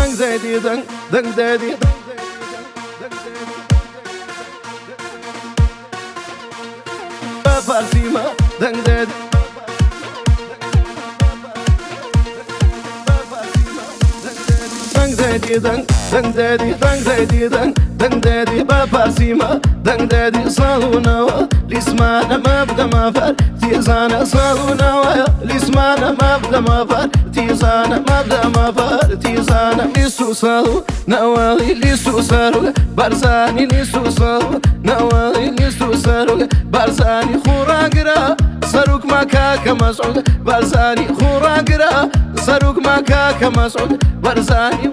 دنگ زدی دنگ دنگ زدی فارسیما دنگ زدی دنگ زدی دنگ دنگ زدی دنگ زدی دنگ دنگ زدی بفارسیما دنگ زدی صالونا لسمانا ما بدا ما فر تيزانا صالونا لسمانا ما بدا ما فر تيزانا ما بدا ما فر تيزانا لسو صالو نوالي لسو صارو برزاني لسو صالو نوالي لسو صارو برزاني خوراقرا سروك مكاك مسعود برزاني خوراقرا سروك مكاك مسعود برزاني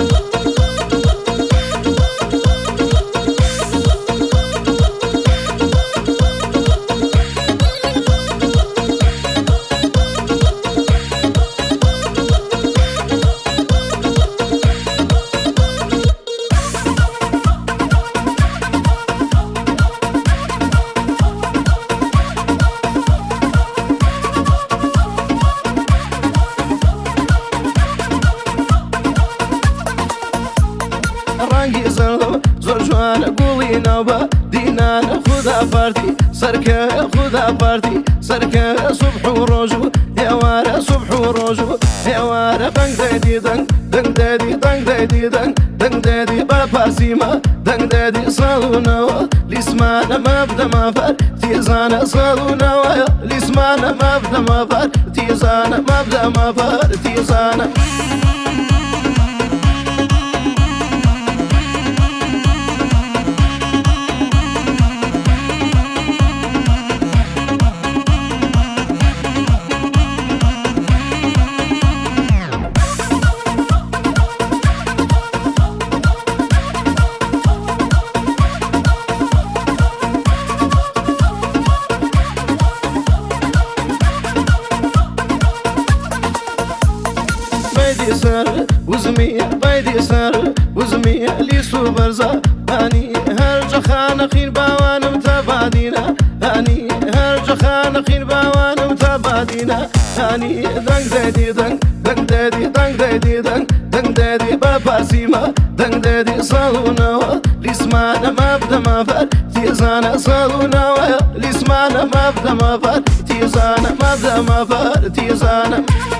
رنگی زرد زور جوان گولی نوبا دینان خدا پارتی سرکه خدا پارتی سرکه صبح و روزو هواره صبح و روزو هواره دنگ دادی دنگ دنگ دادی دنگ دادی دنگ دنگ دادی با پارسیما دنگ دادی صالونا لسمانا ما بدا ما فر تيزانا صالونا لسمانا ما بدا ما فر تيزانا ما بدا ما فر تيزانا بيدي سر وزمية بيدي سر وزمية ليسو برزا هاني هرج خان خير باوان متبادينا هاني هرج خان خير باوان متبادينا هاني دنگ دادي دنگ دنگ دادي دنگ دادي دنگ دنگ دادي بفارسيما دنگ دادي صالونا لسمانا ما بدا ما فر تيزانا صالونا لسمانا ما بدا ما فر تيزانا ما بدا ما فر تيزانا